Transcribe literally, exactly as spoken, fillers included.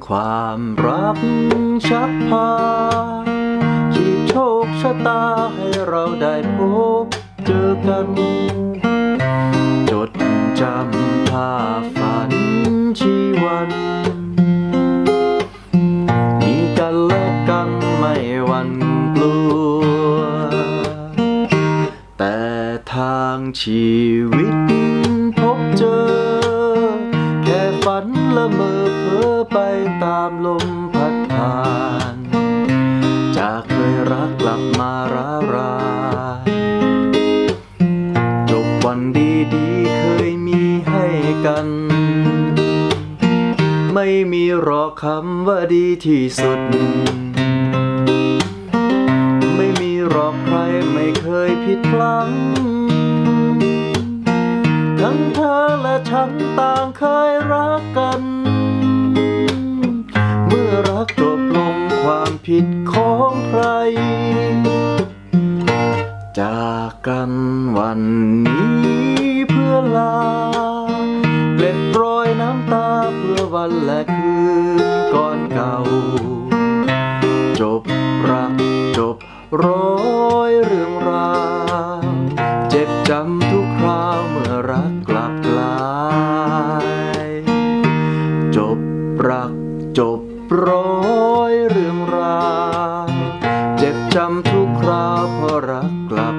ความรักชักพาที่โชคชะตาให้เราได้พบเจอกันจดจำภาพฝันชีวันมีกันและกันไม่หวั่นกลัวแต่ทางชีวิตพบเจอแค่ฝันละเมอเพ้อไปตามลมพัดผ่านจากเคยรักกลับมาร้าวรานจบวันดีๆเคยมีให้กันไม่มีหรอกคำว่าดีที่สุดไม่มีหรอกใครไม่เคยผิดพลั้งทั้งเธอและฉันต่างเคยรักกันเมื่อรักจบลงความผิดของใครจากกันวันนี้เพื่อลาเกล็ดรอยน้ำตาเพื่อวันและคืนก่อนเก่าจบรักจบร้อยเรื่องราวเจ็บจำทุกคราวเมื่อรักกลับกลายจบรักจบร้อยเรื่องราวเจ็บจำทุกคราวเพราะรักกลับ